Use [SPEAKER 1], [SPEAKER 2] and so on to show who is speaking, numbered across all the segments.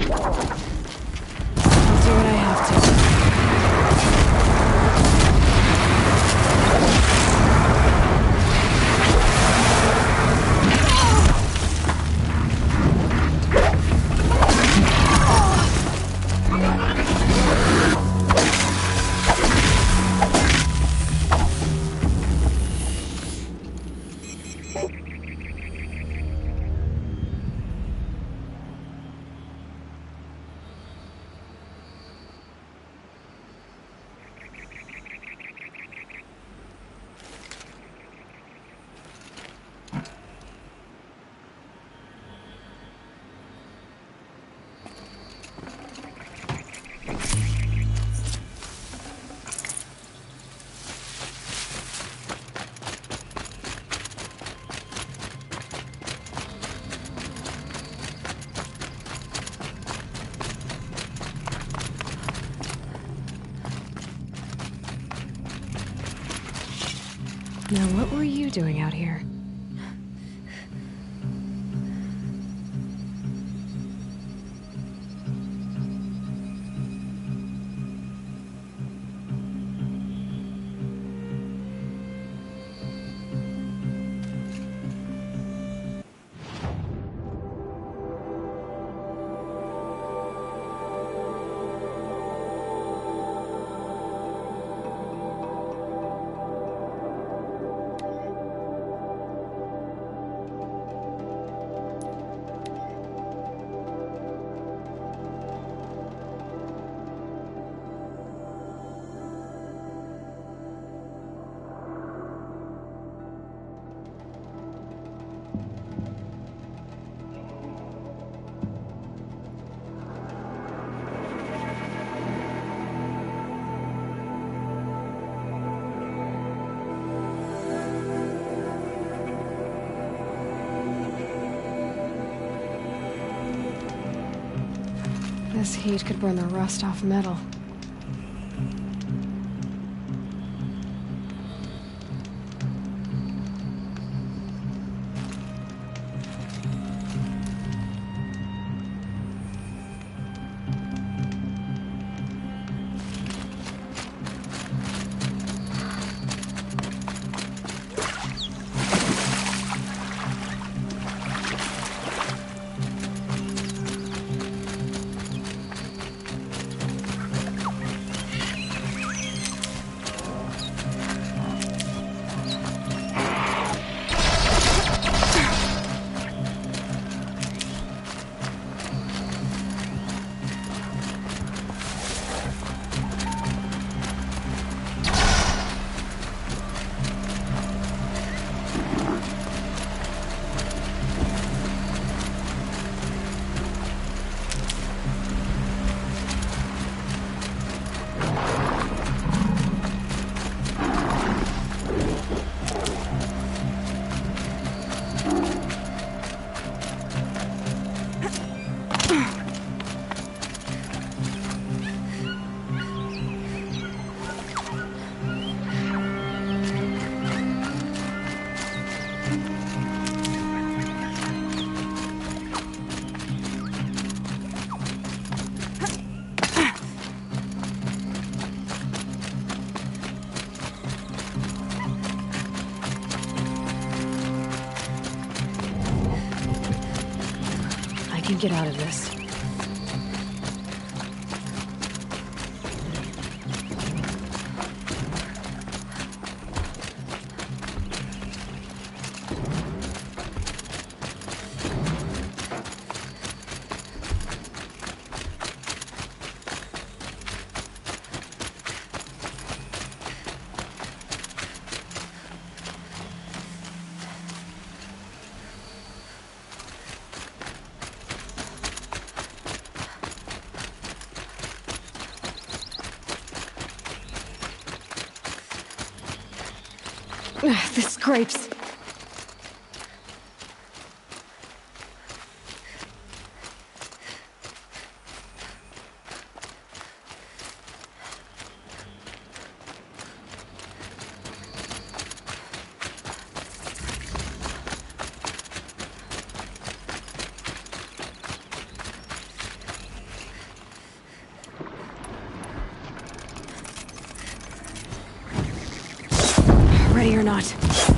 [SPEAKER 1] I'll do what I have to. Now, what were you doing out here? This heat could burn the rust off metal. I can get out of this. The scrapes. Ready or not.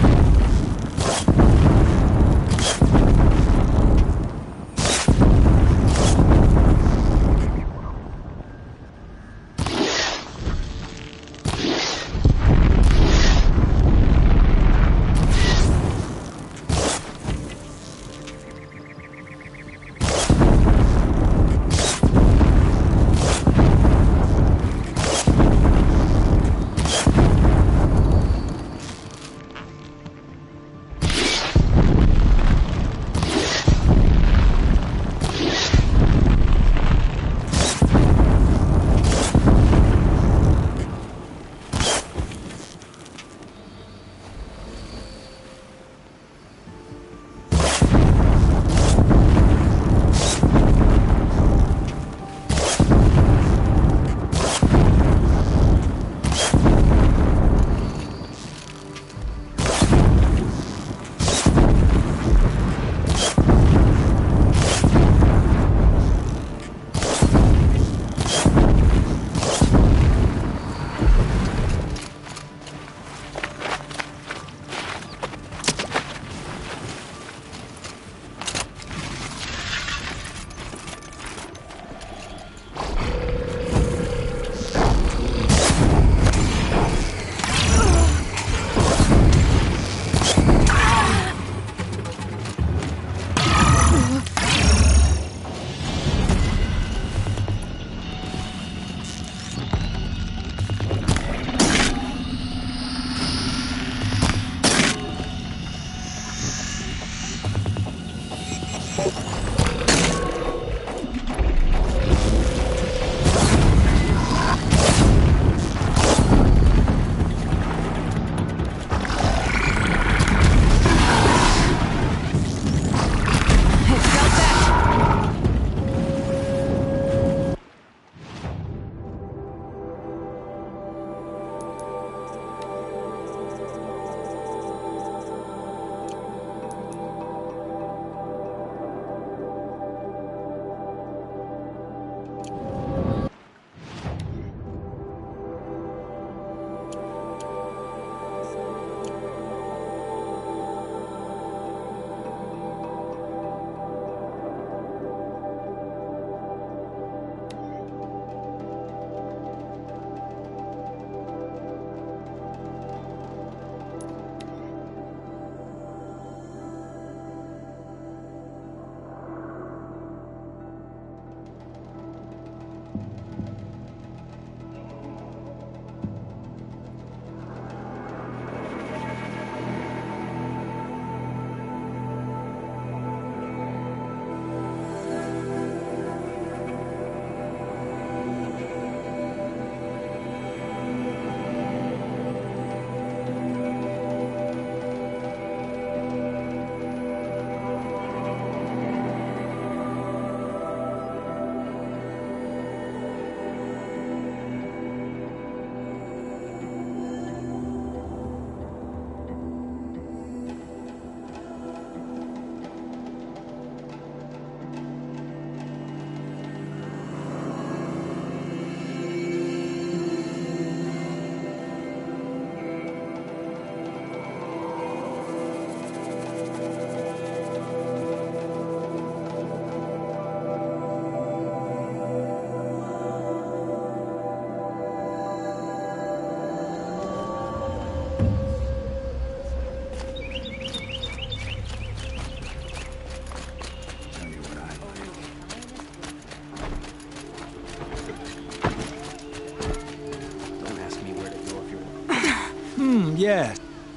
[SPEAKER 2] Yes.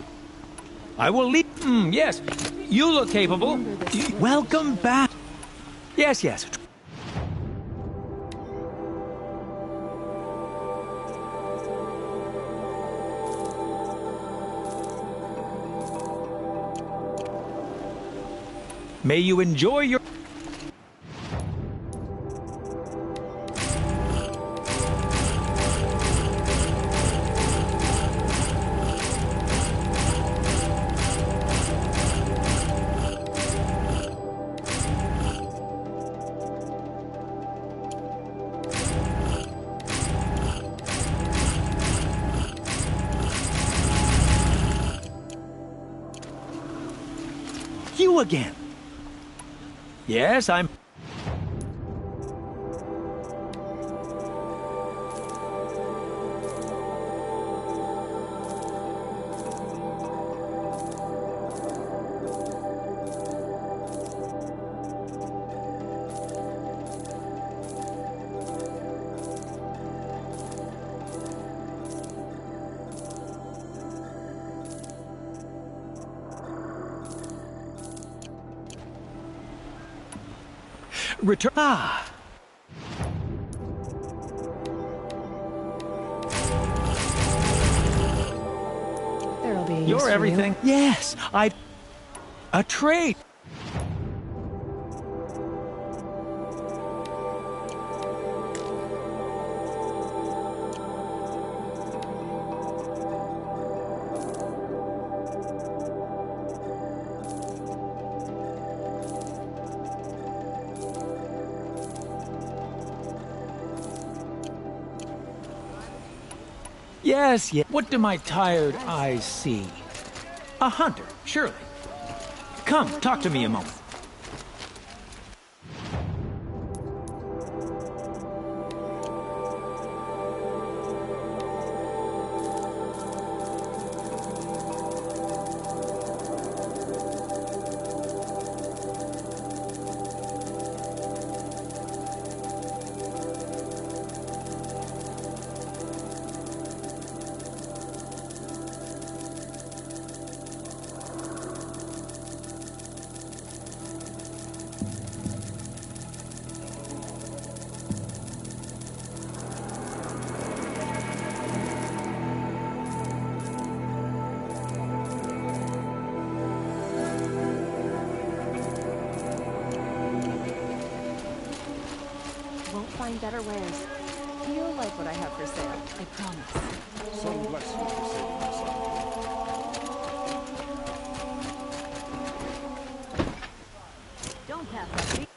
[SPEAKER 2] I will leave. Yes. You look capable. Welcome back. Yes, yes. May you enjoy your... you again. Yes, I'm... Return. Ah.
[SPEAKER 1] There'll be a use
[SPEAKER 2] You're
[SPEAKER 1] for
[SPEAKER 2] everything.
[SPEAKER 1] you.
[SPEAKER 2] Yes, a trait. Yes, yes. What do my tired eyes see? A hunter, surely. Come, talk to me a moment.
[SPEAKER 3] Won't find better wares. You'll like what I have for sale, I promise.
[SPEAKER 4] Some bless you for saving my son.
[SPEAKER 3] Don't pass that beat.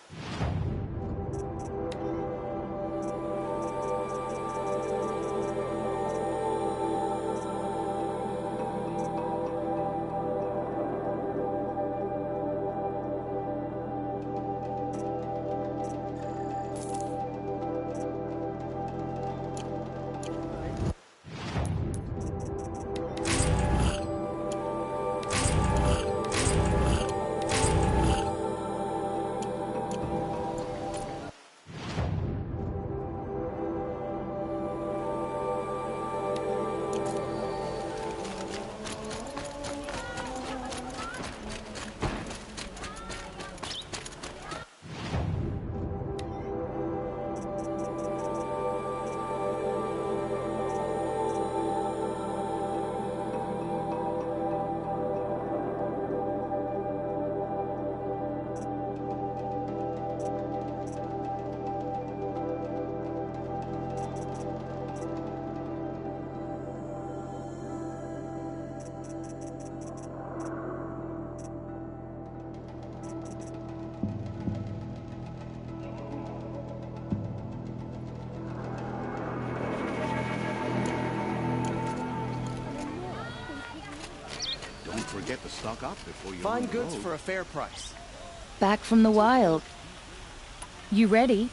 [SPEAKER 4] Don't forget to stock up before you
[SPEAKER 5] Fine
[SPEAKER 4] leave the
[SPEAKER 5] goods
[SPEAKER 4] road.
[SPEAKER 5] for a fair price.
[SPEAKER 3] Back from the wild. You ready?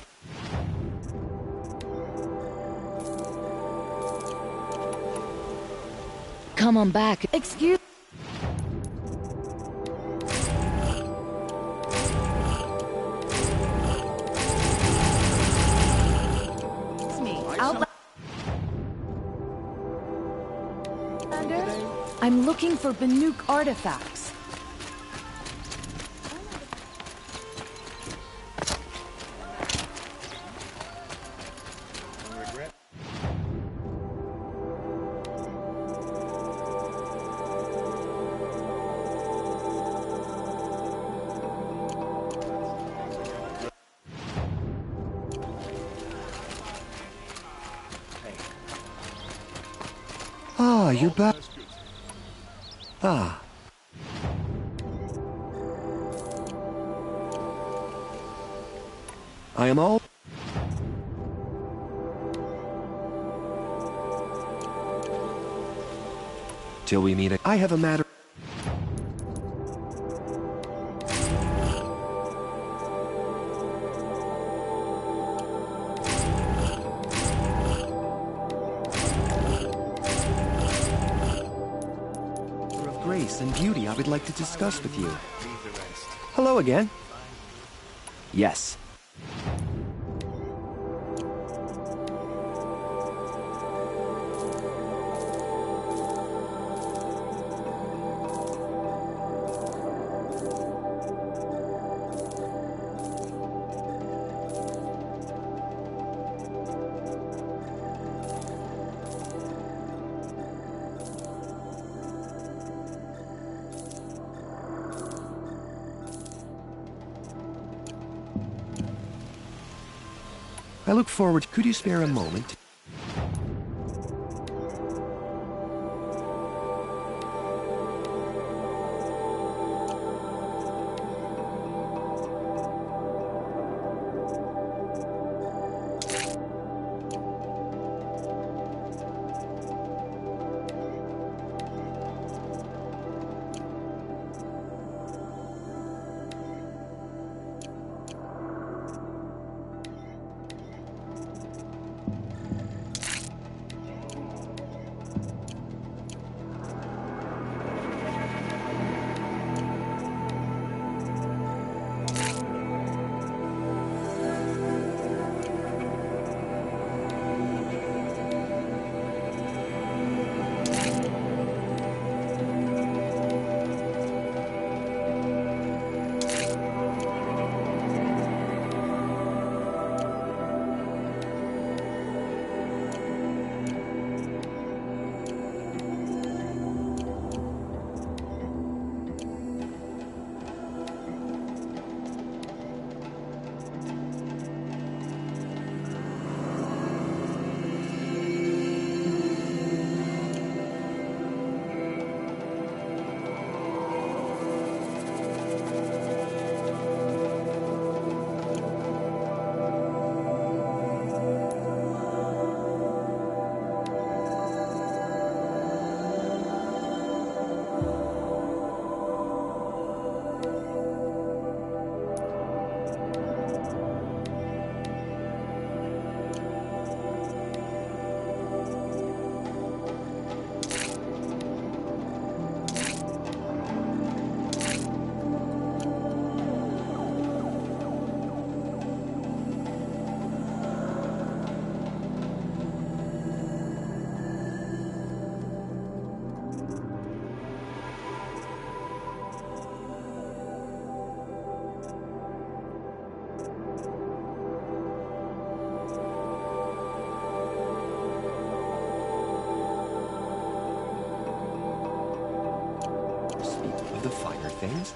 [SPEAKER 3] Come on back. Excuse me. I'm looking for Banuk artifacts.
[SPEAKER 6] Ah, you back? Ah. I am all... Till we meet. I have a matter... grace and beauty I would like to discuss with you. Hello again. Yes. I look forward. Could you spare a moment? The finer things.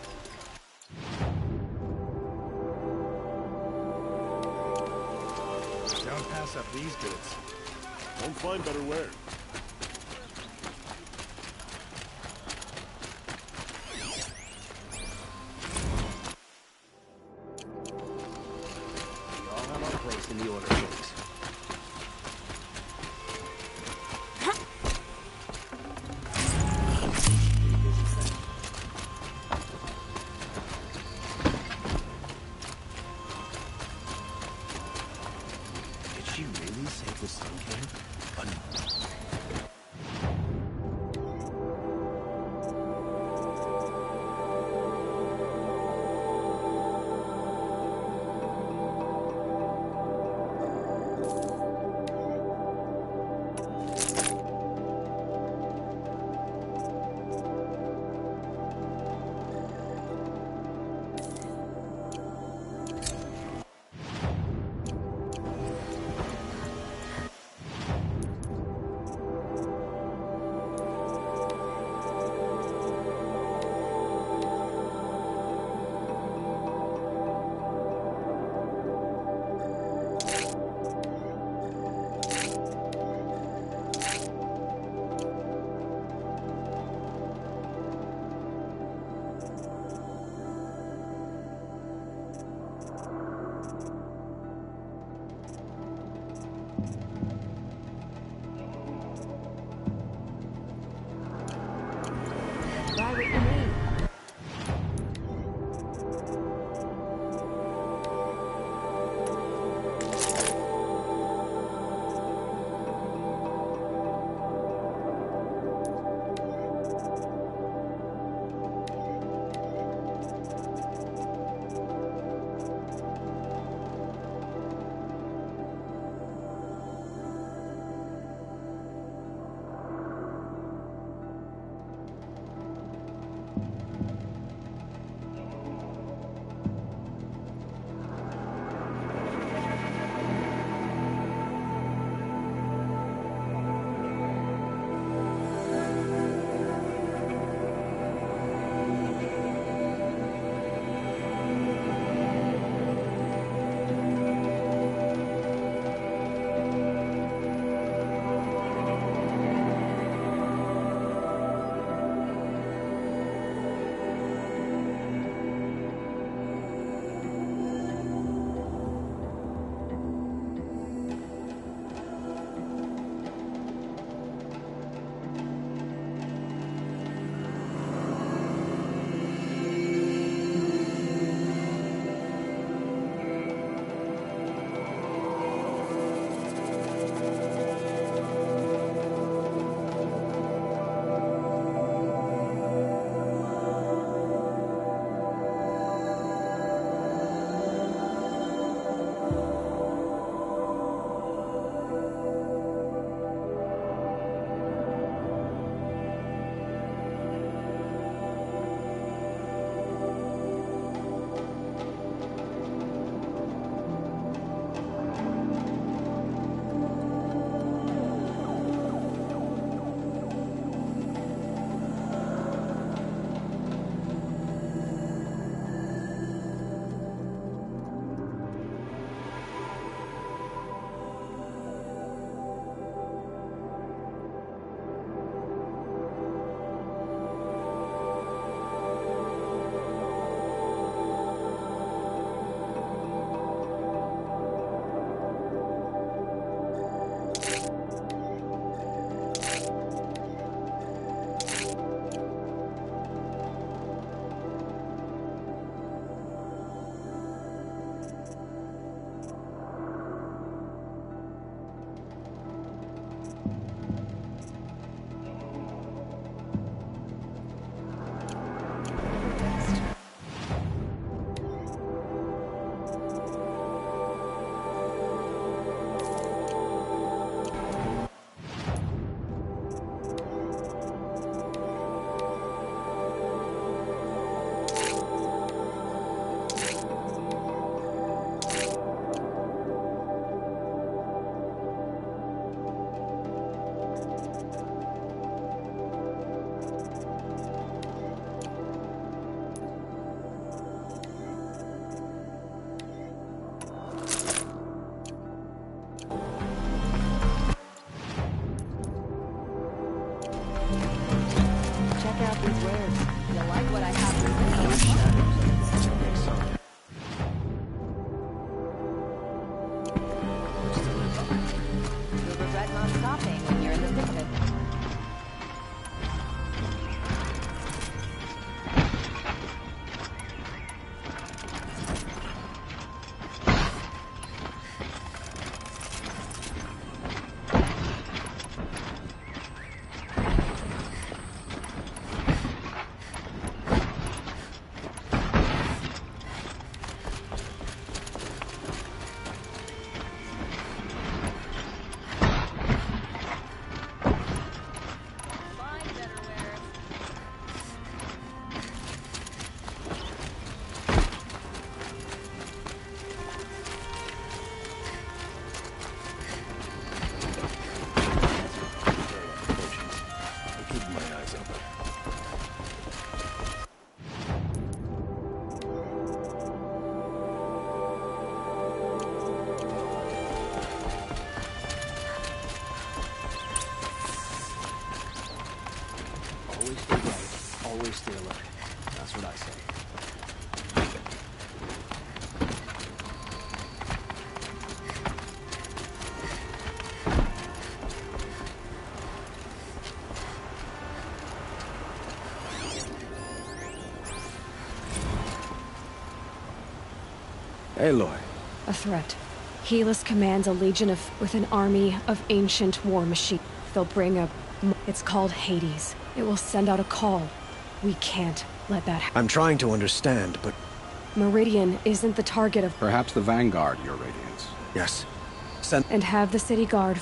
[SPEAKER 4] Don't pass up these goods. Don't find better wear.
[SPEAKER 2] We all have our place in the order of things.
[SPEAKER 4] Did she really save the Sun King?
[SPEAKER 3] Buy what you need. stopping when you're in the thick of it.
[SPEAKER 6] Always stay bright. Always stay alert. That's what I say. Aloy.
[SPEAKER 1] A threat. Helis commands a legion with an army of ancient war machines. They'll bring a... It's called Hades. It will send out a call. We can't let that happen.
[SPEAKER 6] I'm trying to understand, but...
[SPEAKER 1] Meridian isn't the target of...
[SPEAKER 5] Perhaps the Vanguard, Your Radiance.
[SPEAKER 6] Yes. Send...
[SPEAKER 1] And have the city guard...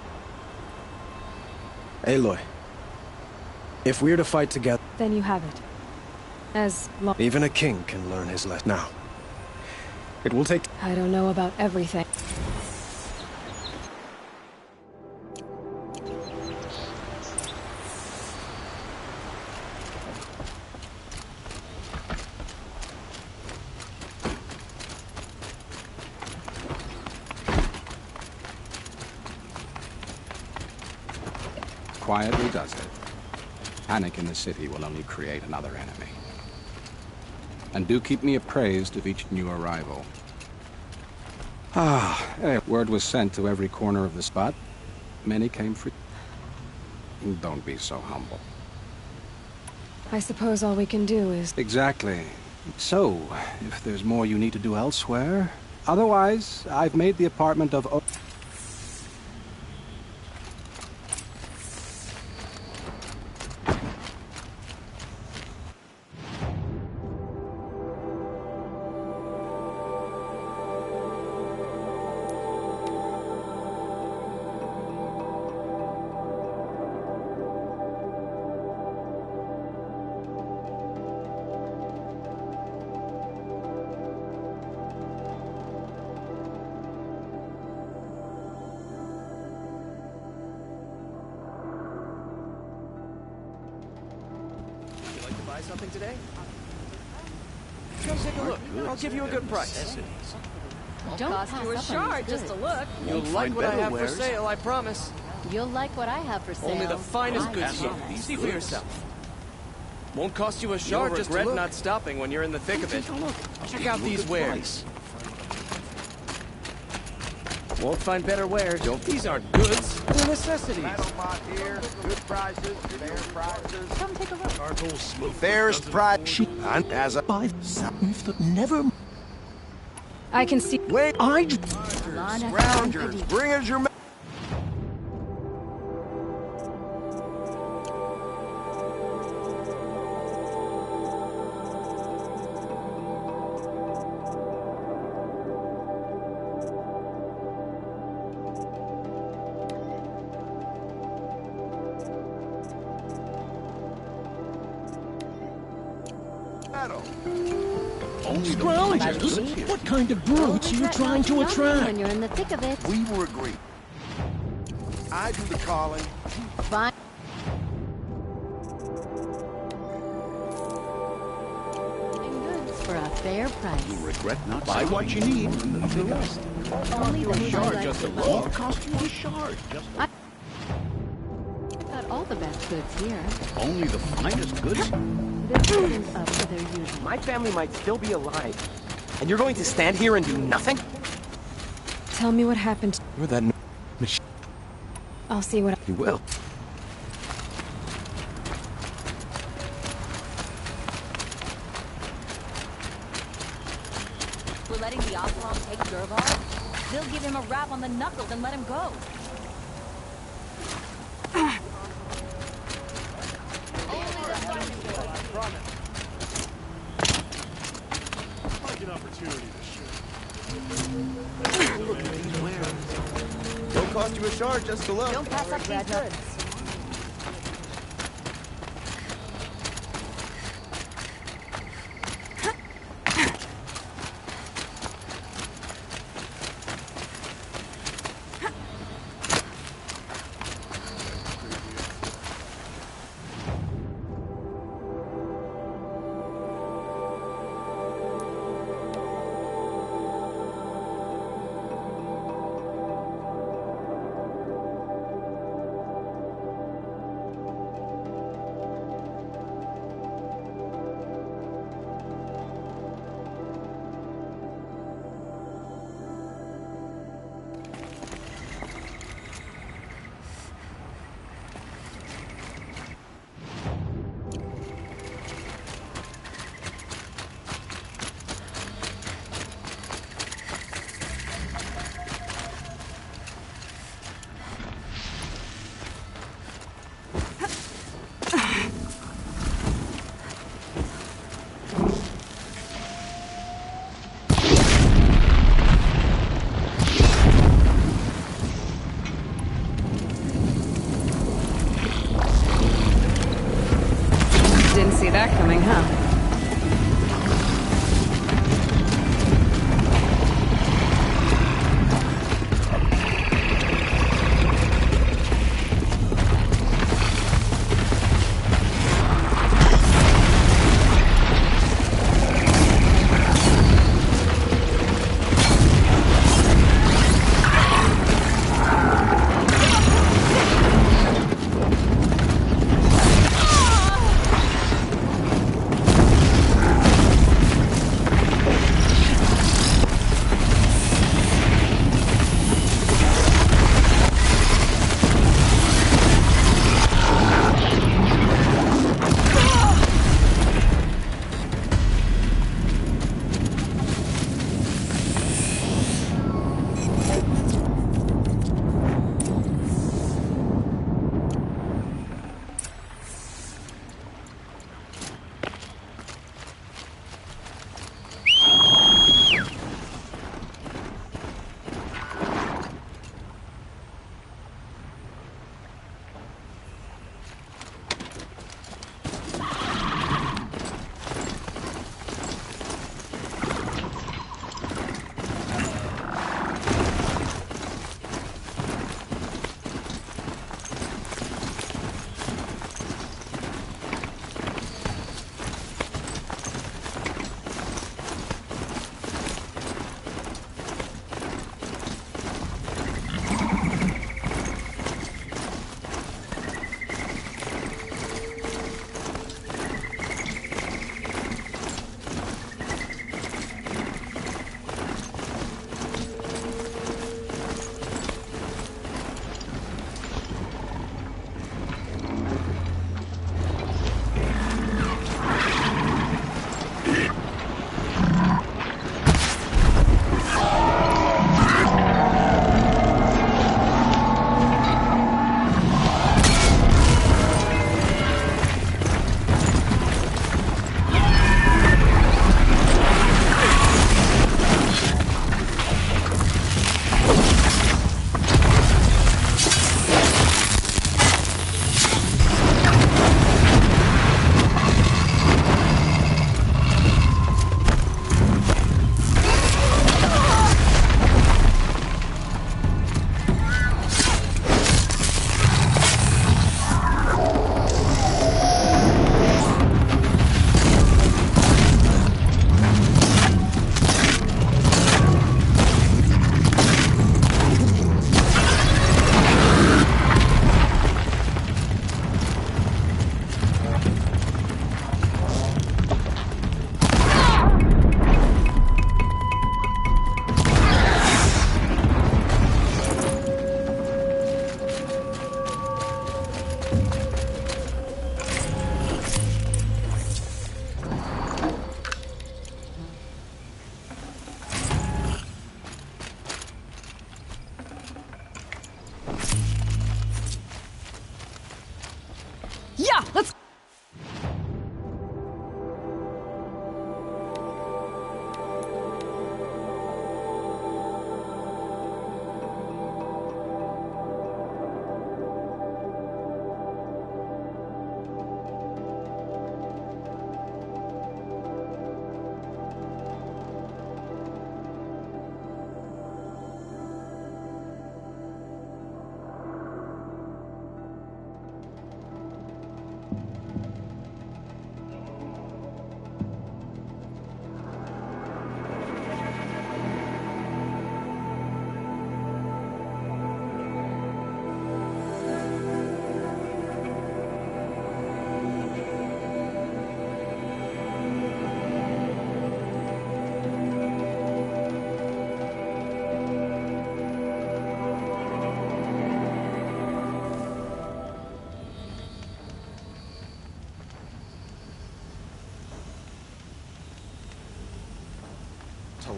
[SPEAKER 6] Aloy. If we're to fight together...
[SPEAKER 1] Then you have it. As long...
[SPEAKER 6] Even a king can learn his lesson. Now. It will take...
[SPEAKER 1] I don't know about everything.
[SPEAKER 5] Quietly does it. Panic in the city will only create another enemy. And do keep me appraised of each new arrival. Word was sent to every corner of the spot. Many came free. Don't be so humble.
[SPEAKER 1] I suppose all we can do is...
[SPEAKER 5] Exactly. So, if there's more you need to do elsewhere... Otherwise, I've made the apartment of...
[SPEAKER 6] Buy something today? Come take a look. I'll give you a good price.
[SPEAKER 3] Don't cost you a shard just to look.
[SPEAKER 6] You'll like what I have for sale, I promise.
[SPEAKER 3] You'll like what I have for sale.
[SPEAKER 6] Only the finest goods here. See for yourself. Won't cost you a shard, just regret not stopping when you're in the thick of it. Check out these wares. Won't find better wares. These aren't goods. They're necessities.
[SPEAKER 7] Here, good prices, fair prices.
[SPEAKER 3] Come take a look.
[SPEAKER 7] Fair's price. And as a
[SPEAKER 2] Buy something that never...
[SPEAKER 1] I can see...
[SPEAKER 7] wait, rounders, bring us your.
[SPEAKER 2] Scroungers? What kind of brutes are you trying to attract?
[SPEAKER 3] When you're in the thick of it.
[SPEAKER 7] We were agreed. I do the calling.
[SPEAKER 3] Fine. For a fair price.
[SPEAKER 8] You regret not buy what you need. Nothing else.
[SPEAKER 3] Only the
[SPEAKER 8] Shard just a low cost you a shard. Just
[SPEAKER 3] got all the best goods here.
[SPEAKER 8] only the finest goods.
[SPEAKER 3] This isn't up to their usual.
[SPEAKER 9] My family might still be alive. And you're going to stand here and do nothing?
[SPEAKER 1] Tell me what happened.
[SPEAKER 6] You're that machine.
[SPEAKER 1] I'll see what
[SPEAKER 8] You will.
[SPEAKER 10] We're letting the Oseram take Dervahl? They'll give him a rap on the knuckles and let him go.
[SPEAKER 4] Like an opportunity to shoot.
[SPEAKER 7] Look at these wares. Don't cost you a shard just to look.
[SPEAKER 10] Don't pass up these goods.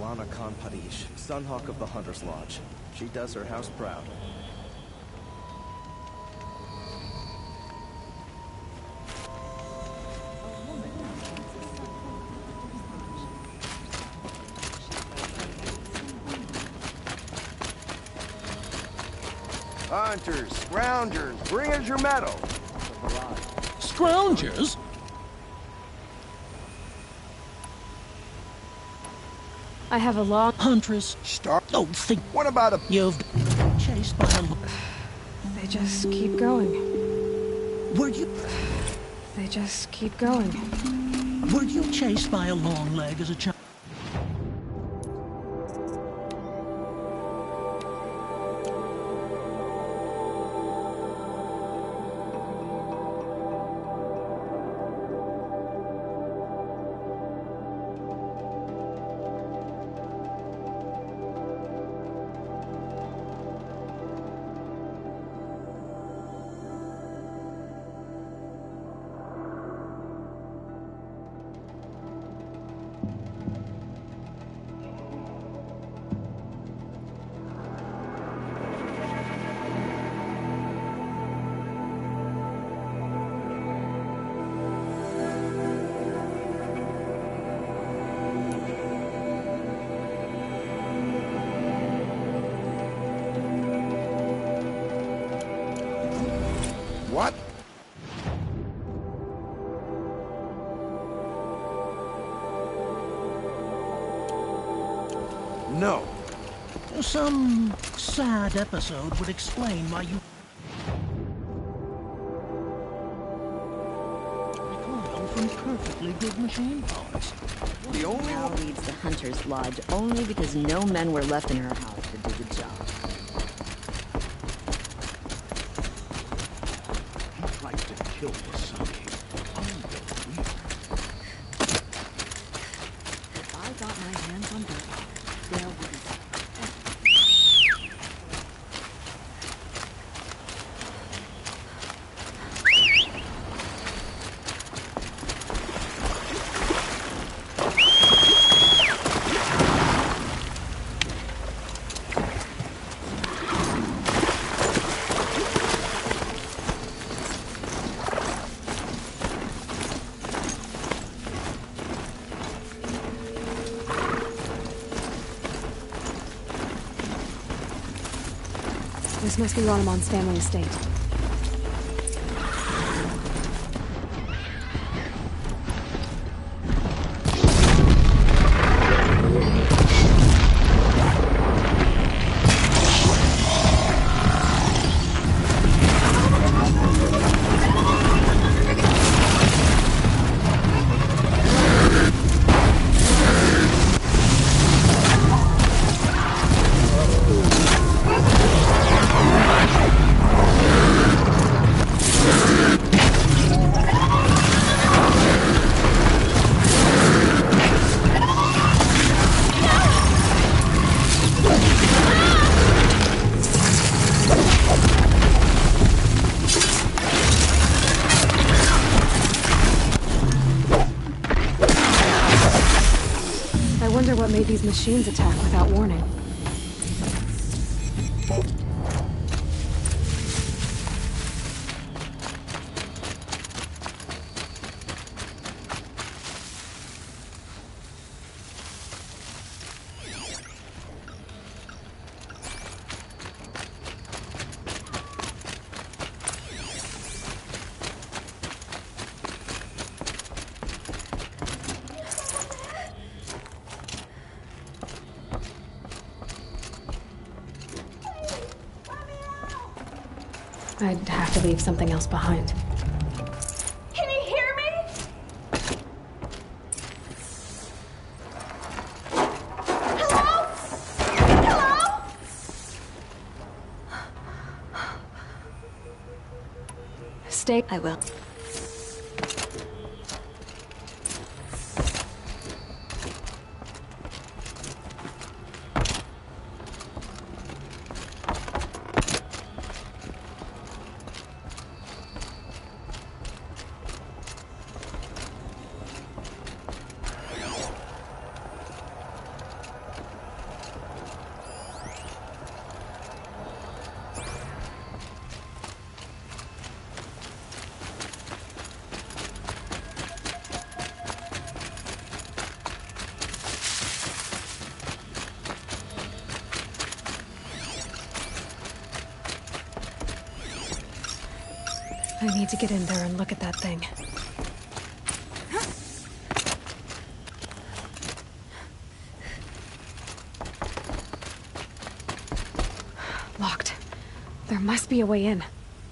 [SPEAKER 6] Lana Khan Padish, Sunhawk of the Hunter's Lodge. She does her house proud.
[SPEAKER 7] Hunters, scroungers, bring us your metal.
[SPEAKER 8] Scroungers?
[SPEAKER 1] I have a long
[SPEAKER 8] Huntress.
[SPEAKER 7] Start.
[SPEAKER 8] Don't think.
[SPEAKER 7] What about a...
[SPEAKER 8] You've been chased by a...
[SPEAKER 1] They just keep going.
[SPEAKER 8] Were you...
[SPEAKER 1] They just keep going.
[SPEAKER 8] Were you chased by a long leg as a child?
[SPEAKER 7] What? No.
[SPEAKER 8] Some sad episode would explain why you... recoil from perfectly good machine parts.
[SPEAKER 7] The only
[SPEAKER 11] Now leaves the Hunter's Lodge only because no men were left in her house to do the job.
[SPEAKER 8] He tried to kill Masaki.
[SPEAKER 11] If I got my hands on her, there would be...
[SPEAKER 1] This must be Ranamon's family estate. I wonder what made these machines attack without warning. I'd have to leave something else behind.
[SPEAKER 10] Can you hear me? Hello? Hello?
[SPEAKER 1] Stay.
[SPEAKER 11] I will.
[SPEAKER 1] I need to get in there and look at that thing. Locked. There must be a way in.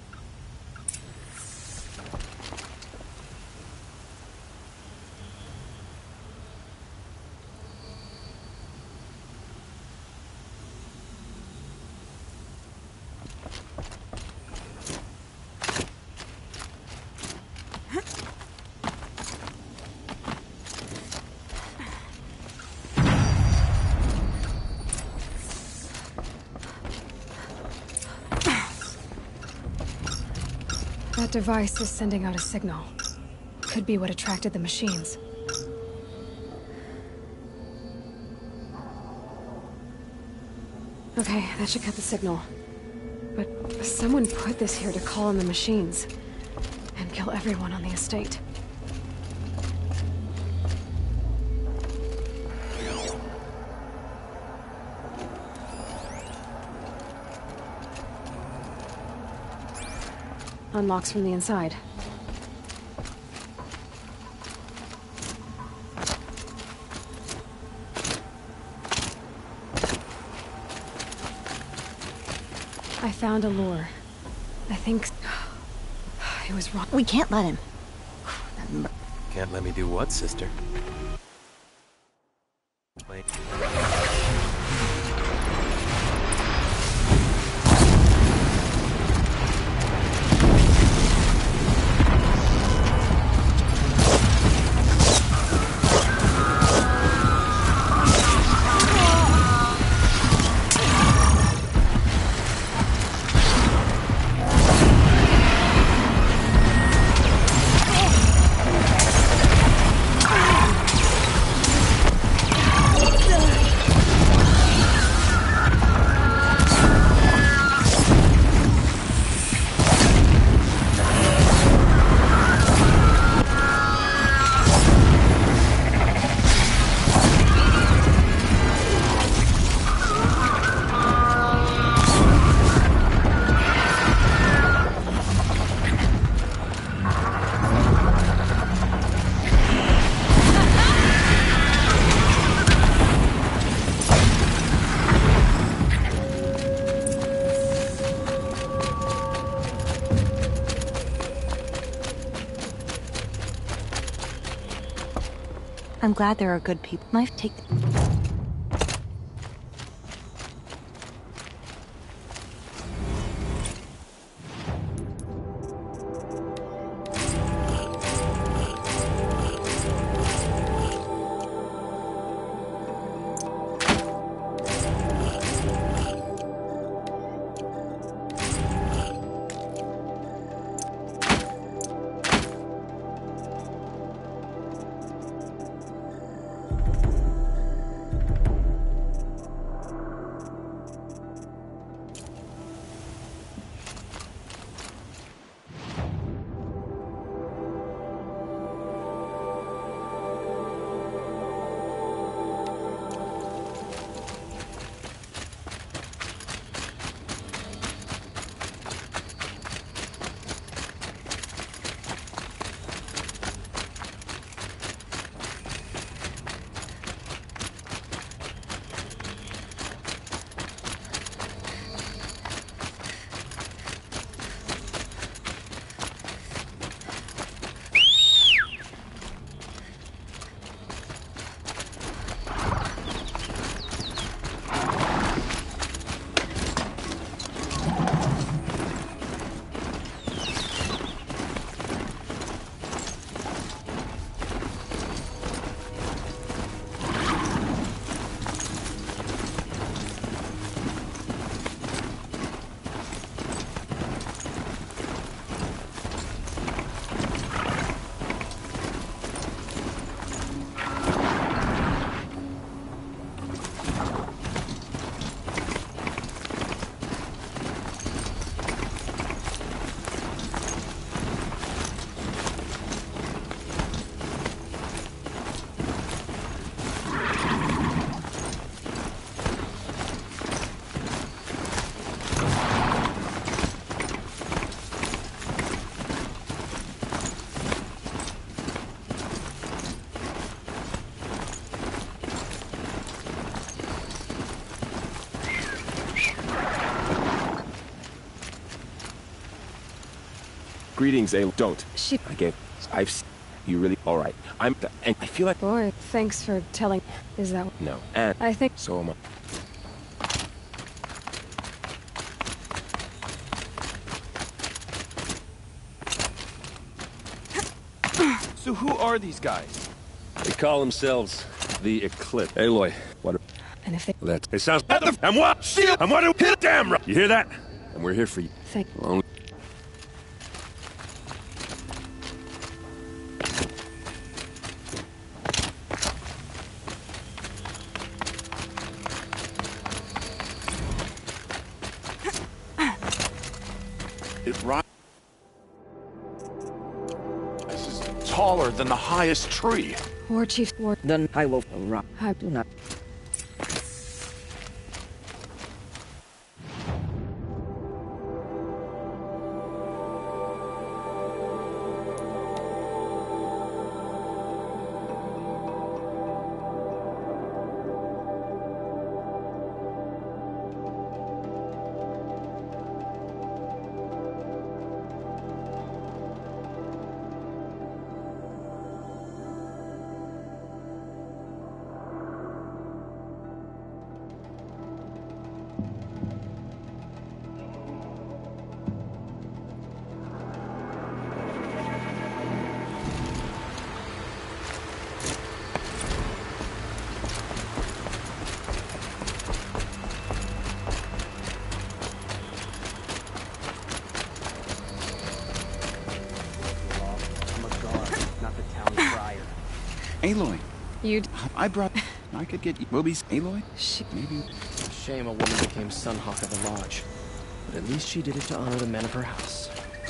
[SPEAKER 1] That device is sending out a signal. Could be what attracted the machines. Okay, that should cut the signal. But someone put this here to call in the machines. And kill everyone on the estate. Unlocks from the inside. I found a lure. I think it was wrong.
[SPEAKER 12] We can't let him.
[SPEAKER 6] Can't let me do what, sister? Wait.
[SPEAKER 12] I'm glad there are good people. Might take.
[SPEAKER 13] Greetings, A. Don't.
[SPEAKER 7] I've you really all right. And I feel like
[SPEAKER 1] Boy, thanks for telling. Is that
[SPEAKER 7] no? And
[SPEAKER 1] I think
[SPEAKER 7] so am I.
[SPEAKER 13] So who are these guys?
[SPEAKER 4] They call themselves the Eclipse. Aloy, what?
[SPEAKER 1] And if they...
[SPEAKER 4] That it sounds. I'm what? Shield. I'm what? Hit damn right. You hear that? And we're here for you.
[SPEAKER 1] Thank.
[SPEAKER 4] Only.
[SPEAKER 7] It rises taller than the highest tree.
[SPEAKER 1] War Chief, War...
[SPEAKER 9] Then I will rock.
[SPEAKER 1] I
[SPEAKER 9] Do not.
[SPEAKER 5] Aloy.
[SPEAKER 1] I
[SPEAKER 5] brought... I could get you movies. Aloy? Maybe...
[SPEAKER 6] Shame a woman became Sunhawk of the Lodge. But at least she did it to honor the men of her house.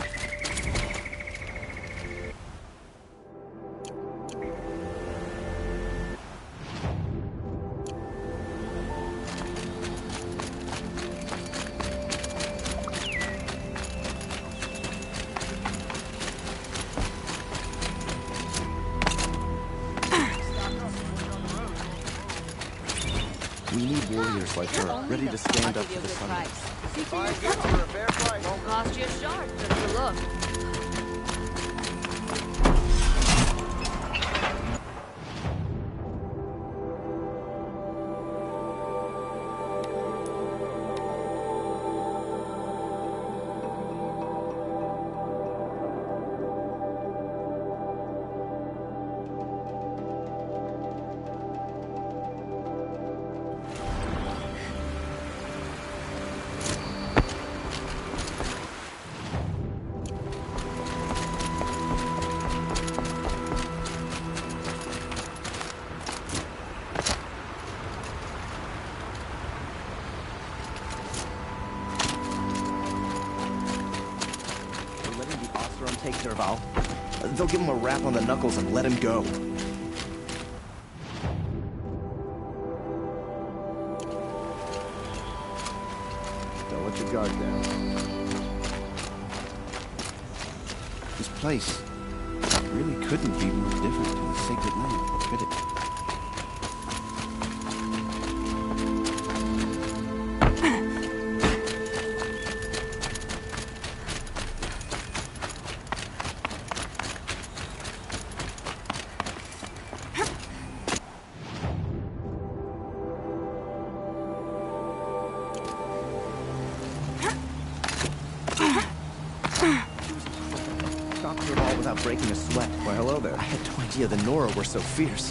[SPEAKER 5] We need warriors like her, ready to stand up for the sun.
[SPEAKER 10] Won't cost you a shard, just a look.
[SPEAKER 9] Take Derval. They'll give him a rap on the knuckles and let him go.
[SPEAKER 5] Don't let your guard down. This place really couldn't be more different to the sacred land, could it?
[SPEAKER 9] Without breaking a sweat.
[SPEAKER 5] Why, hello there.
[SPEAKER 9] I had no idea the Nora were so fierce.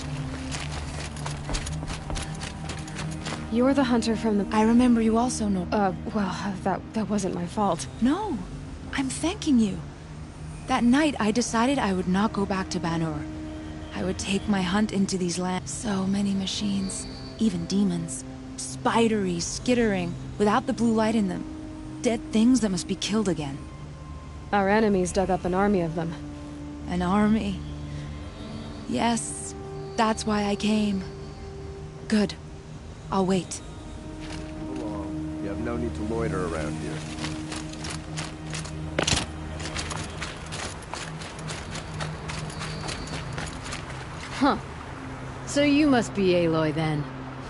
[SPEAKER 1] You're the hunter from the...
[SPEAKER 14] I remember you also know...
[SPEAKER 1] well, that wasn't my fault.
[SPEAKER 14] No, I'm thanking you. That night, I decided I would not go back to Banur. I would take my hunt into these lands. So many machines, even demons. Spidery, skittering, without the blue light in them. Dead things that must be killed again.
[SPEAKER 1] Our enemies dug up an army of them.
[SPEAKER 14] An army? Yes, that's why I came. Good. I'll wait.
[SPEAKER 7] Move along. You have no need to loiter around here.
[SPEAKER 15] Huh. So you must be Aloy then.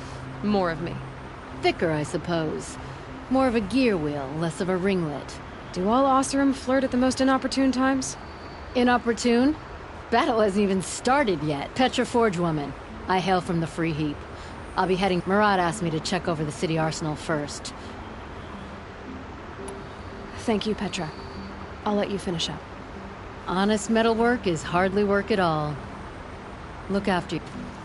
[SPEAKER 1] More of me.
[SPEAKER 15] Thicker, I suppose. More of a gear wheel, less of a ringlet.
[SPEAKER 1] Do all Oseram flirt at the most inopportune times?
[SPEAKER 15] Inopportune? Battle hasn't even started yet. Petra Forge woman. I hail from the Free Heap. I'll be heading... Murad asked me to check over the city arsenal first.
[SPEAKER 1] Thank you, Petra. I'll let you finish up.
[SPEAKER 15] Honest metalwork is hardly work at all. Look after you.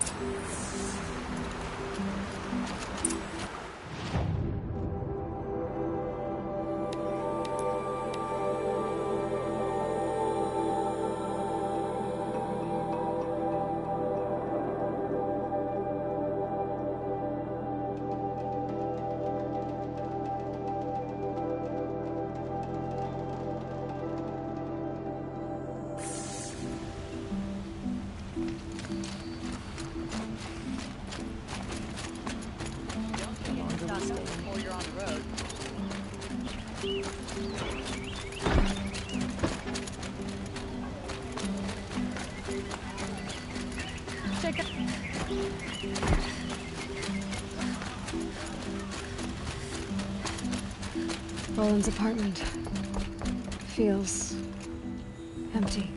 [SPEAKER 1] Roland's apartment feels empty.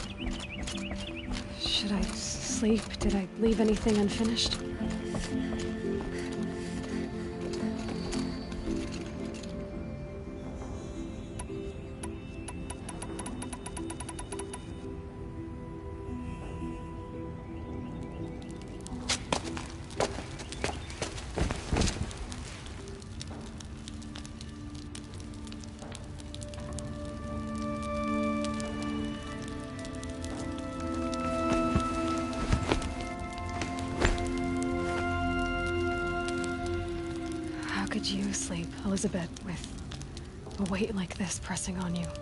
[SPEAKER 1] Should I sleep? Did I leave anything unfinished? Could you sleep, Elizabeth, with a weight like this pressing on you?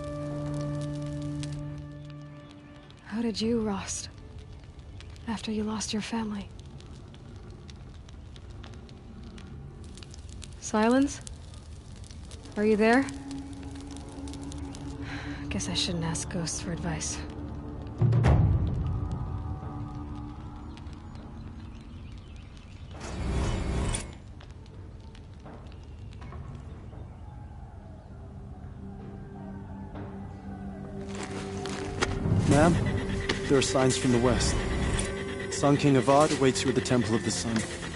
[SPEAKER 1] How did you, Rost, after you lost your family? Silence? Are you there? Guess I shouldn't ask ghosts for advice.
[SPEAKER 16] Ma'am, there are signs from the west. Sun King Avad awaits you at the Temple of the Sun.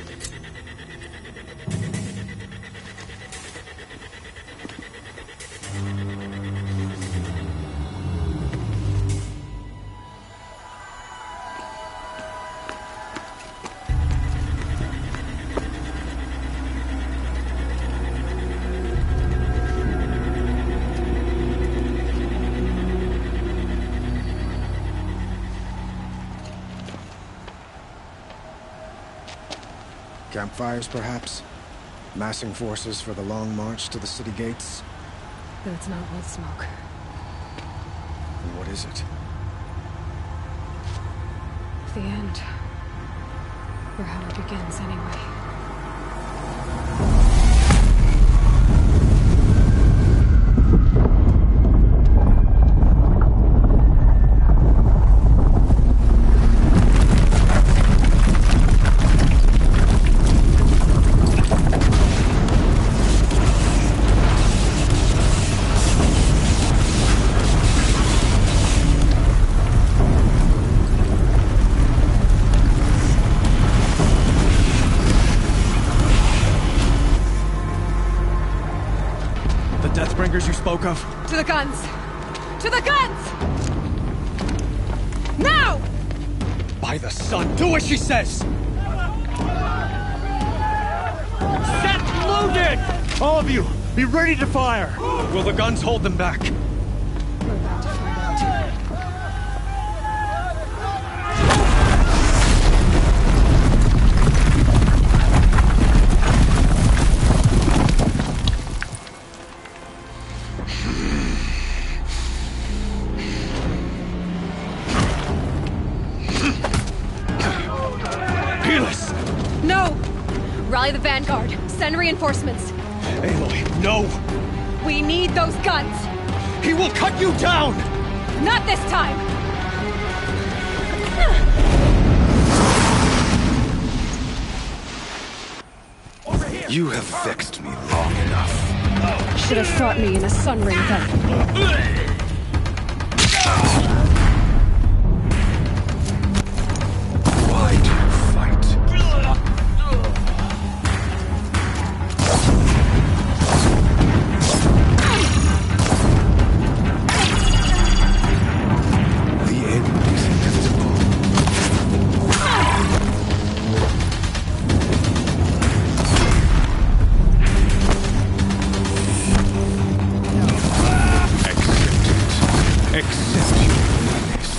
[SPEAKER 17] Campfires, perhaps? Massing forces for the long march to the city gates?
[SPEAKER 1] That's not wood smoke.
[SPEAKER 17] And what is it?
[SPEAKER 1] The end. Or how it begins, anyway.
[SPEAKER 13] You spoke of?
[SPEAKER 1] To the guns! To the guns! Now!
[SPEAKER 13] By the sun, do as she says! Set loaded! All of you, be ready to fire! Will the guns hold them back?
[SPEAKER 1] We're about to find out. No! Rally the Vanguard. Send reinforcements.
[SPEAKER 13] Aloy, no!
[SPEAKER 1] We need those guns!
[SPEAKER 13] He will cut you down!
[SPEAKER 1] Not this time!
[SPEAKER 18] You have vexed me long enough.
[SPEAKER 1] Should have fought me in a sun ring then.
[SPEAKER 18] Why do you fight? The end is inevitable. Accept your weakness.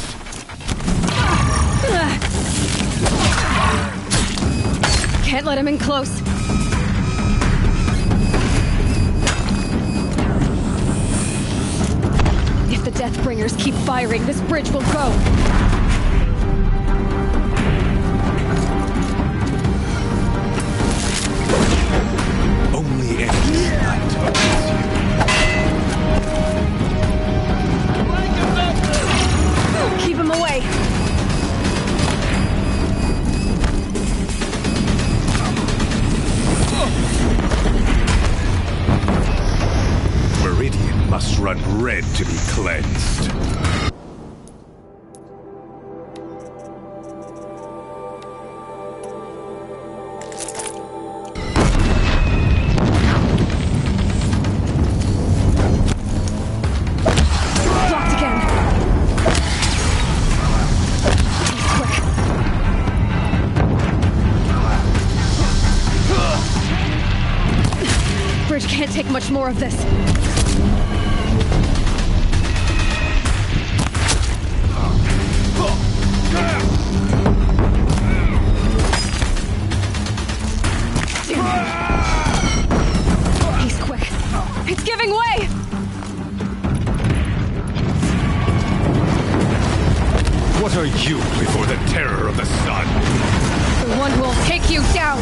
[SPEAKER 1] Can't let him in close. If the Deathbringers keep firing, this bridge will go.
[SPEAKER 18] Only endless night awaits you.
[SPEAKER 1] Keep him away.
[SPEAKER 18] Meridian must run red to be cleansed.
[SPEAKER 1] Blocked again. He's quick. Bridge can't take much more of this. He's quick. It's giving way!
[SPEAKER 18] What are you before the terror of the sun?
[SPEAKER 1] The one who will take you down!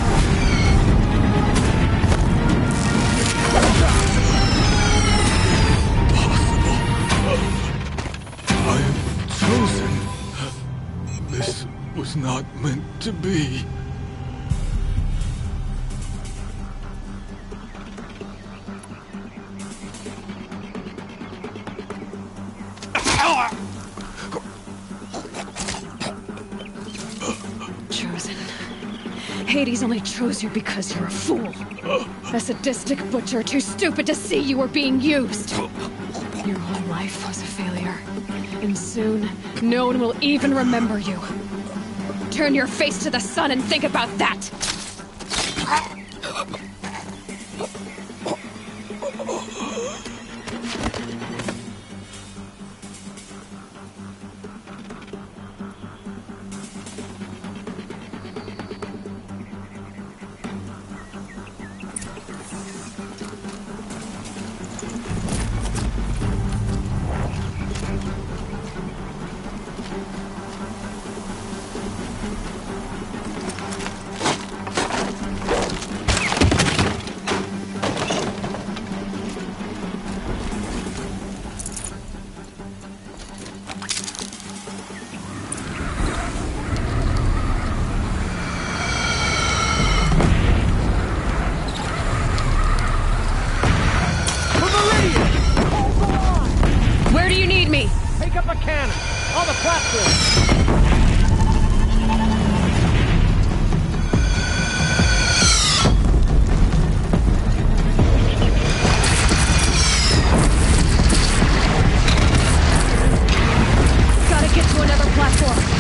[SPEAKER 18] I've chosen. This was not meant to be.
[SPEAKER 1] Chosen. Hades only chose you because you're a fool. A sadistic butcher too stupid to see you were being used. Your whole life was a failure. And soon, no one will even remember you. Turn your face to the sun and think about that! Where do you need me?
[SPEAKER 13] Take up a cannon on the platform.
[SPEAKER 1] Gotta get to another platform.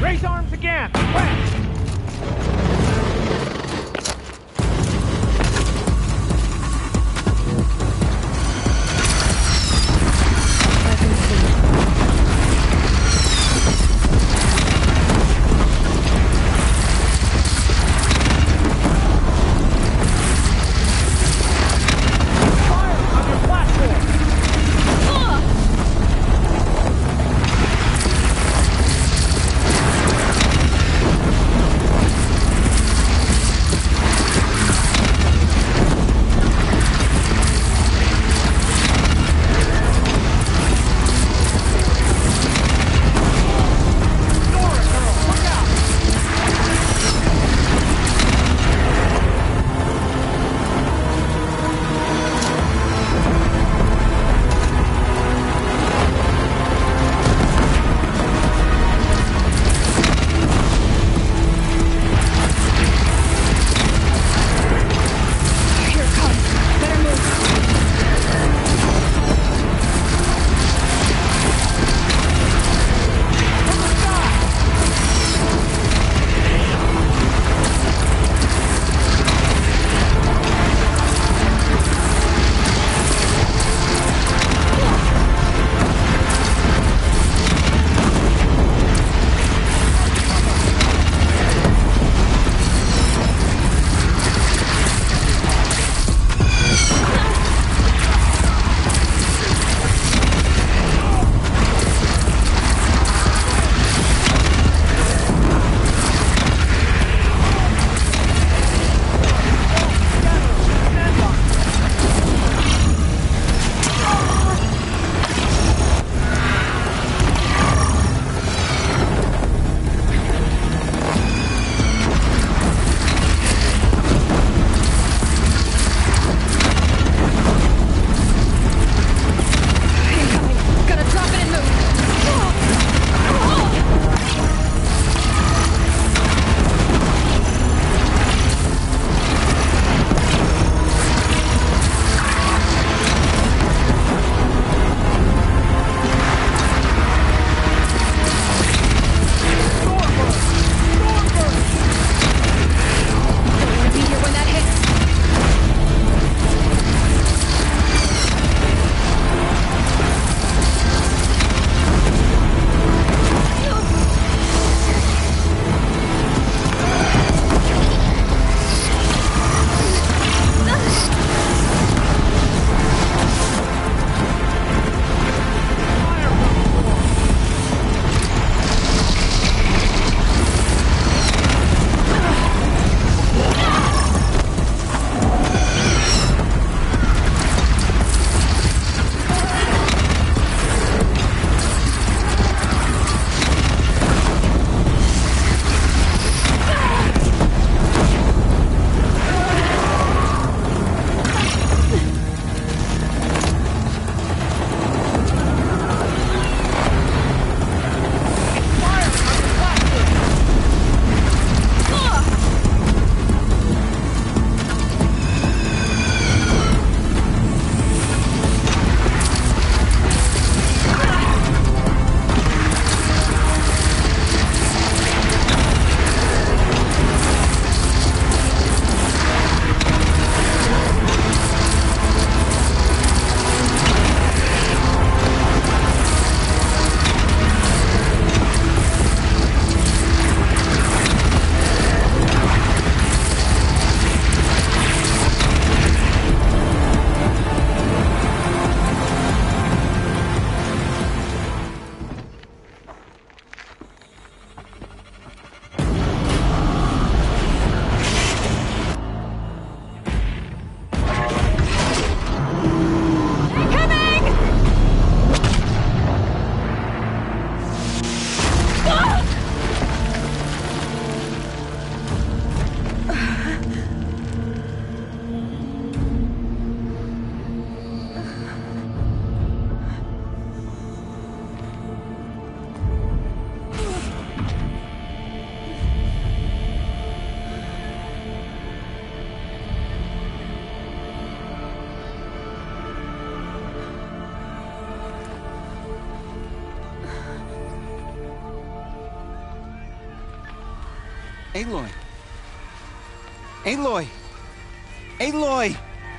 [SPEAKER 2] Raise arms again! West!
[SPEAKER 5] Aloy! Aloy! Aloy!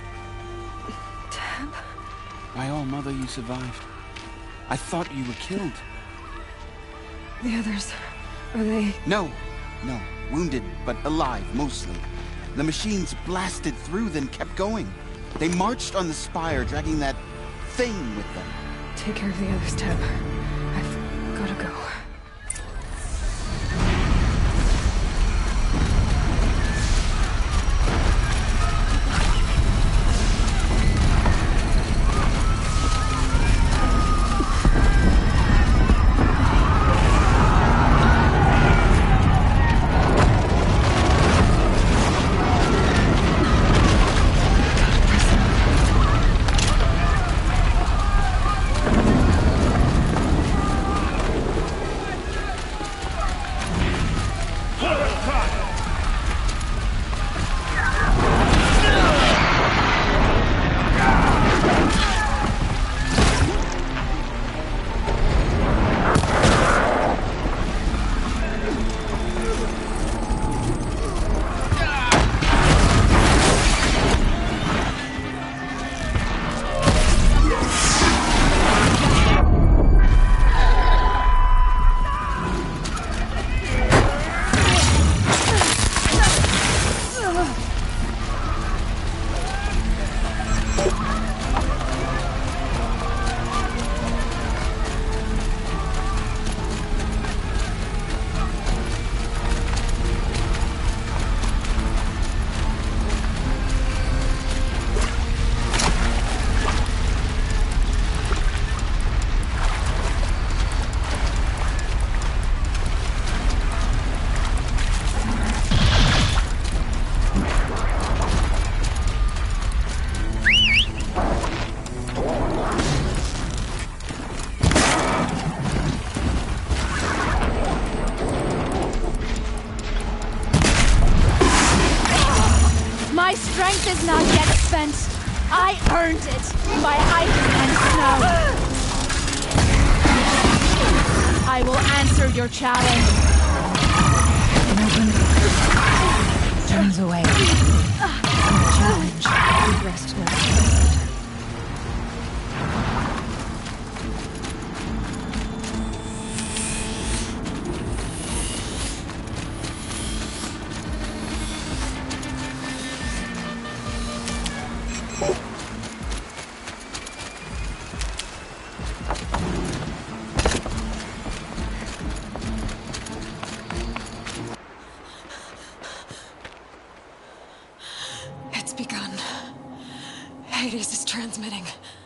[SPEAKER 1] Teb?
[SPEAKER 5] My own mother, you survived. I thought you were killed.
[SPEAKER 1] The others, are they...
[SPEAKER 5] No. Wounded, but alive, mostly. The machines blasted through, then kept going. They marched on the spire, dragging that thing with them.
[SPEAKER 1] Take care of the others, Teb. I've gotta go.
[SPEAKER 14] My strength is not yet spent. I earned it by ice and snow. I will answer your challenge.
[SPEAKER 15] An open turns away. Challenge. Rest now.
[SPEAKER 1] It's begun. Hades is transmitting.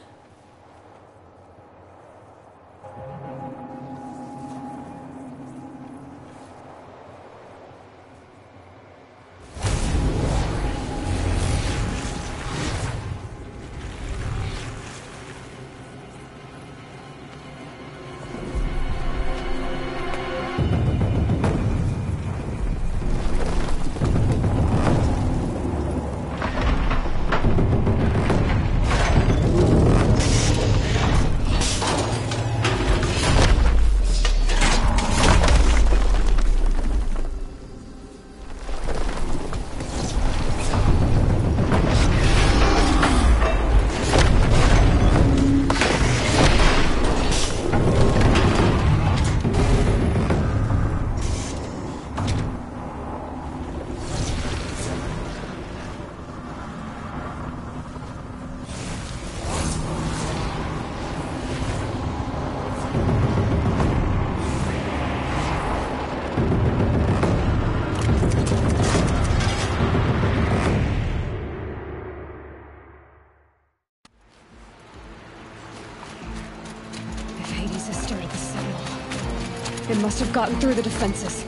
[SPEAKER 1] It must have gotten through the defenses.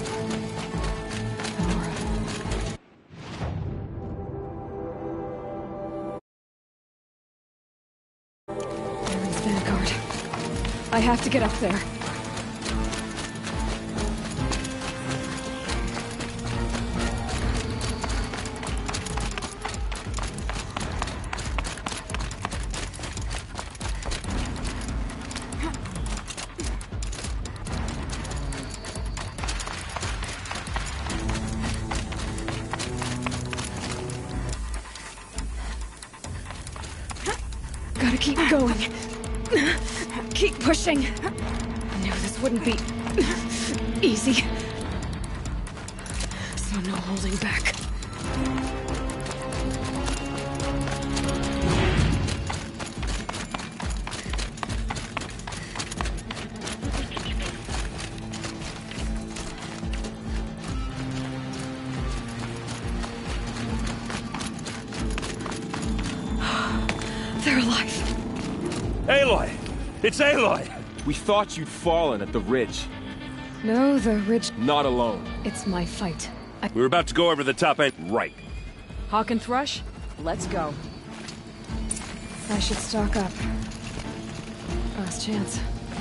[SPEAKER 1] Ares Vanguard. I have to get up there. Keep going. Keep pushing. I knew this wouldn't be easy. So no holding back. They're alive.
[SPEAKER 4] Aloy! It's Aloy!
[SPEAKER 19] We thought you'd fallen at the ridge.
[SPEAKER 1] No, the ridge...
[SPEAKER 19] Not alone.
[SPEAKER 1] It's my fight.
[SPEAKER 4] We were about to go over the top end. Right.
[SPEAKER 3] Hawk and Thrush, let's go.
[SPEAKER 1] I should stock up. Last chance.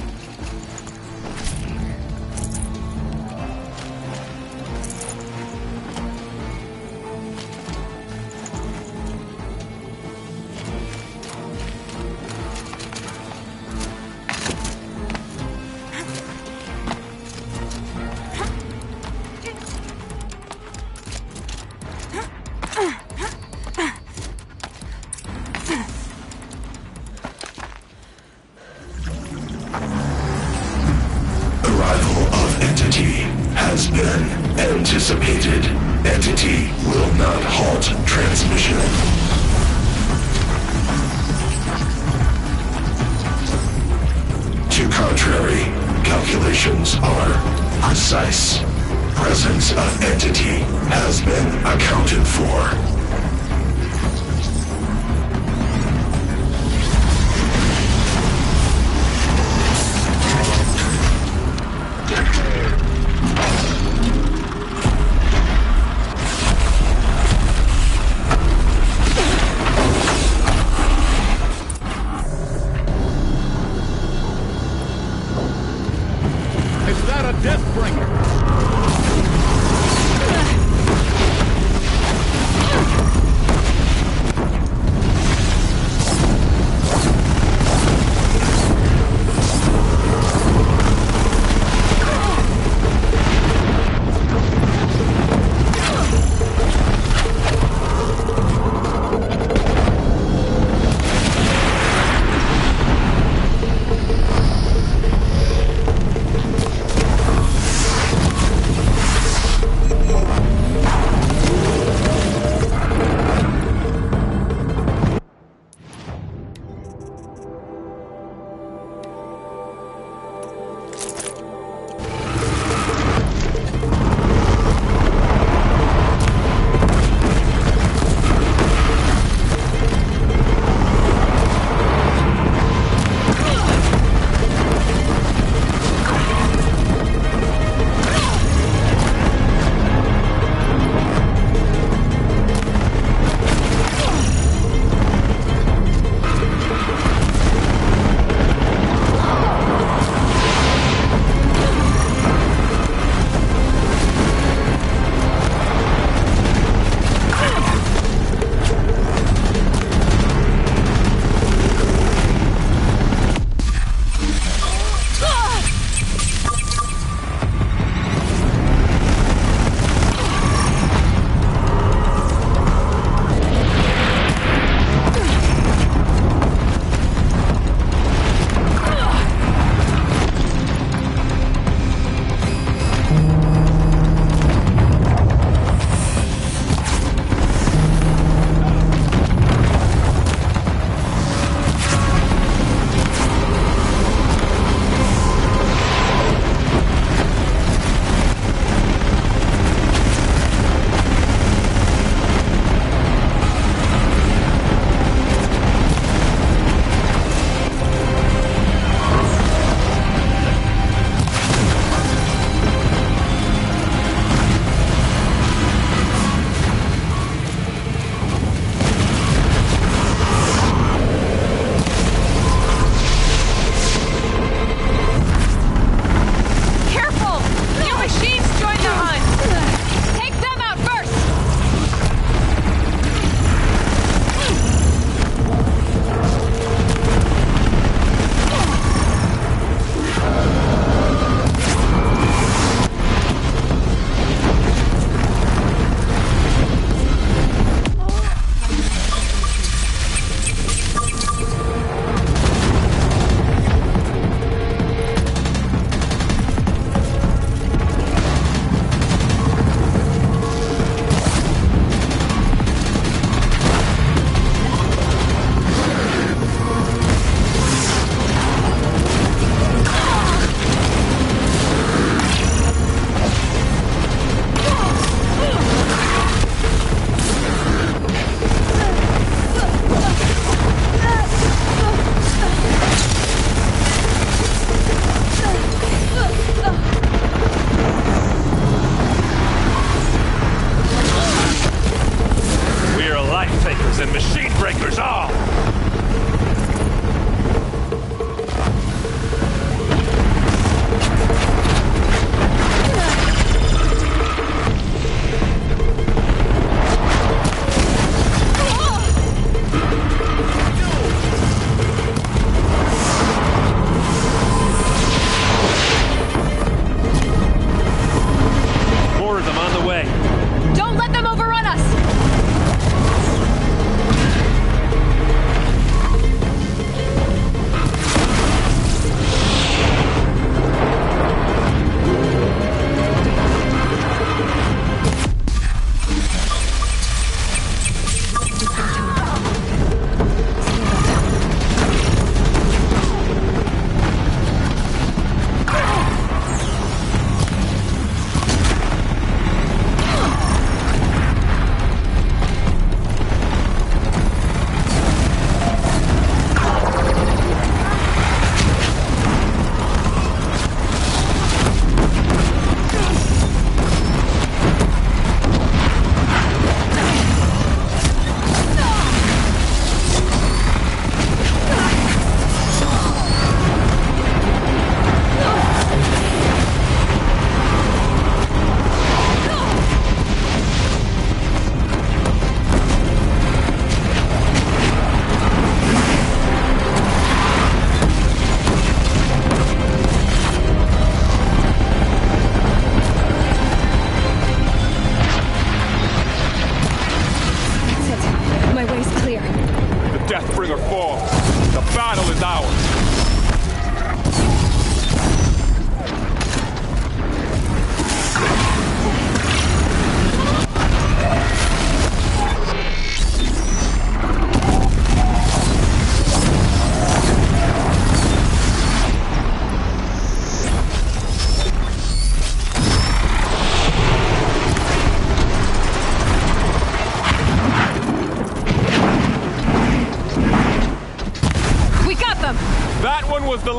[SPEAKER 20] Anticipated. Entity will not halt transmission. To contrary, calculations are precise. Presence of entity has been accounted for.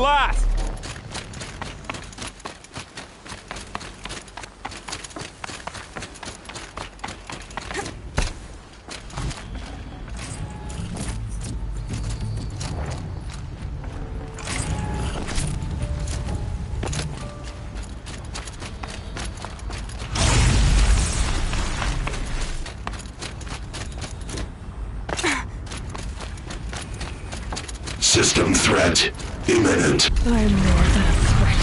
[SPEAKER 19] last!
[SPEAKER 20] System threat imminent.
[SPEAKER 1] I'm more than a threat.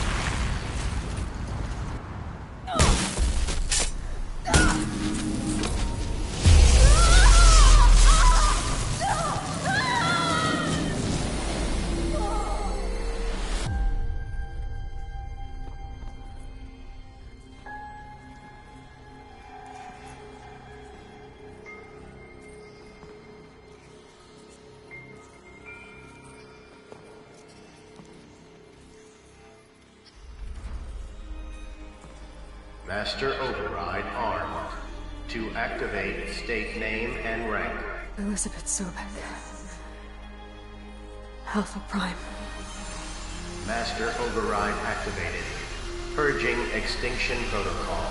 [SPEAKER 21] Master Override armed. To activate, state name and rank.
[SPEAKER 1] Elizabeth Sobek. Alpha Prime.
[SPEAKER 21] Master Override activated. Purging extinction protocol.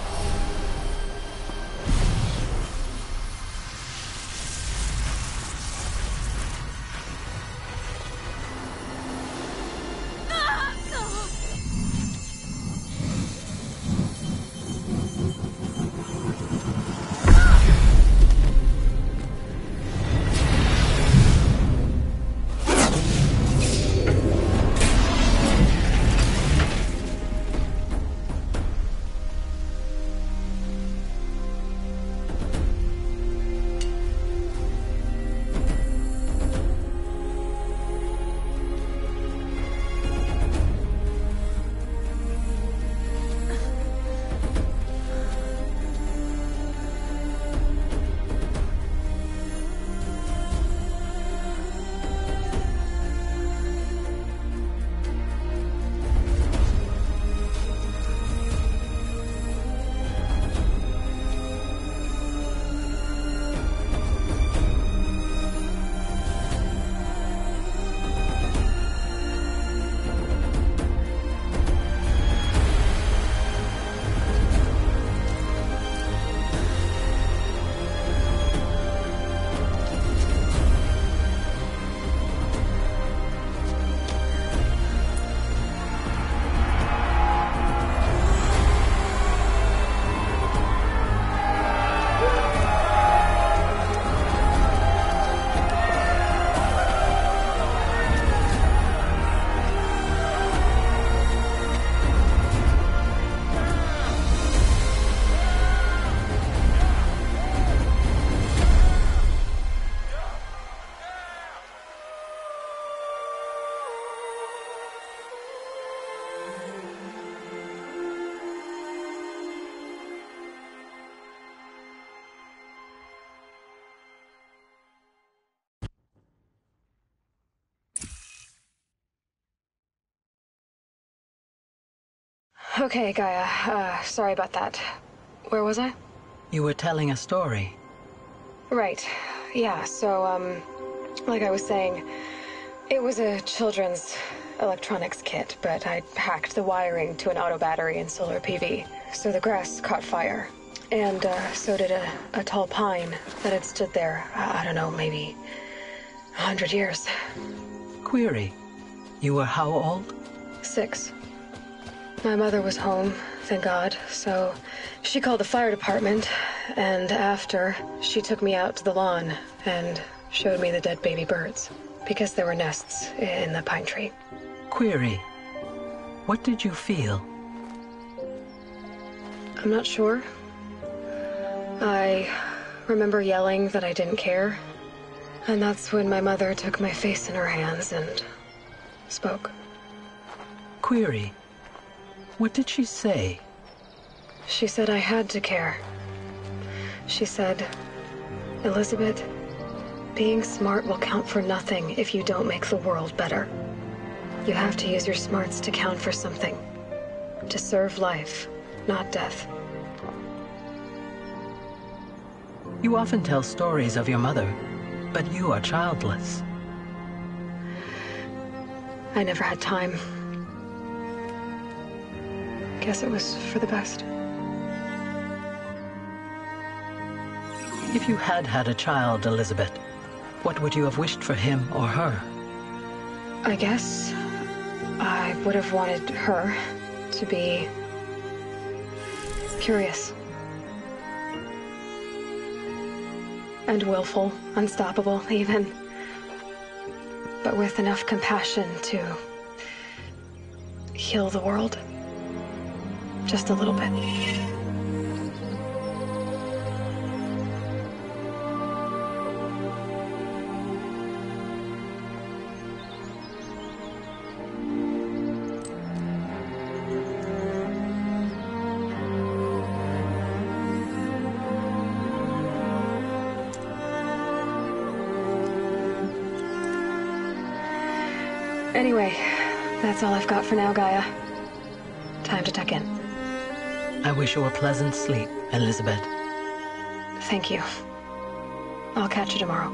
[SPEAKER 1] Okay, Gaia. Sorry about that. Where was I?
[SPEAKER 22] You were telling a story.
[SPEAKER 1] Right. Yeah, so, like I was saying, it was a children's electronics kit, but I hacked the wiring to an auto battery and solar PV. So the grass caught fire. And, so did a tall pine that had stood there, I don't know, maybe 100 years.
[SPEAKER 22] Query. You were how old?
[SPEAKER 1] 6. My mother was home, thank God, so she called the fire department, and after, she took me out to the lawn and showed me the dead baby birds, because there were nests in the pine tree.
[SPEAKER 22] Query. What did you feel?
[SPEAKER 1] I'm not sure. I remember yelling that I didn't care, and that's when my mother took my face in her hands and spoke.
[SPEAKER 22] Query. What did she say?
[SPEAKER 1] She said I had to care. She said, Elizabeth, being smart will count for nothing if you don't make the world better. You have to use your smarts to count for something. To serve life, not death.
[SPEAKER 22] You often tell stories of your mother, but you are childless.
[SPEAKER 1] I never had time. Guess it was for the best.
[SPEAKER 22] If you had had a child, Elizabeth, what would you have wished for him or her?
[SPEAKER 1] I guess I would have wanted her to be curious. And willful, unstoppable, even. But with enough compassion to heal the world. Just a little bit. Anyway, that's all I've got for now, Gaia. Time to tuck in.
[SPEAKER 22] I wish you a pleasant sleep, Elizabeth.
[SPEAKER 1] Thank you. I'll catch you tomorrow.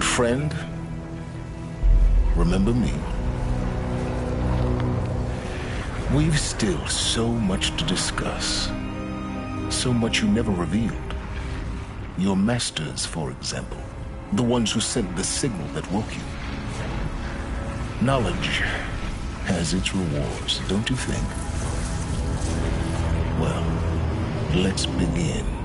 [SPEAKER 20] Old friend, remember me. We've still so much to discuss. So much you never revealed. Your masters, for example. The ones who sent the signal that woke you. Knowledge has its rewards, don't you think? Well, let's begin.